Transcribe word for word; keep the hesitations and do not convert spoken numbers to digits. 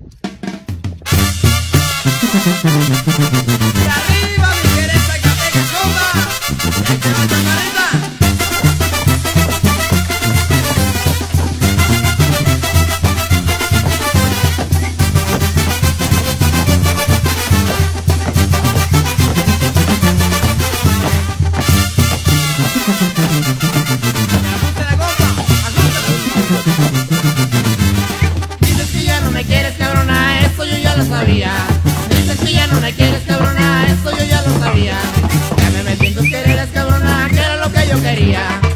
arriba, mi querida Zacatecas, compa. ¡Échale, chaparrita! Dices que ya no me quieres, cabrona, eso yo ya lo sabía. Dices que ya no me quieres, cabrona, eso yo ya lo sabía. Ya me metí en tus quereres, cabrona, que era lo que yo quería.